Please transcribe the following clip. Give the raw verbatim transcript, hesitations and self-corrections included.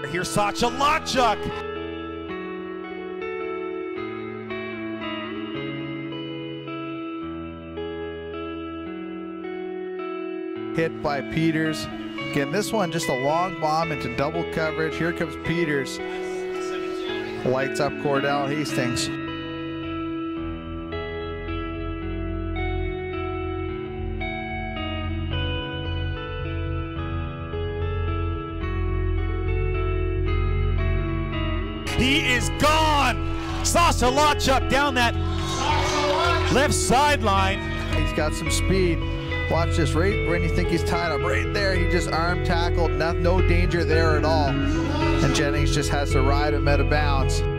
Here's Sacha Lachuk. Hit by Peters. Again, this one just a long bomb into double coverage. Here comes Peters. Lights up Cordell Hastings. He is gone. Sacha Lachuk down that left sideline. He's got some speed. Watch this, right when you think he's tied up, right there, he just arm tackled, no, no danger there at all. And Jennings just has to ride him out of bounds.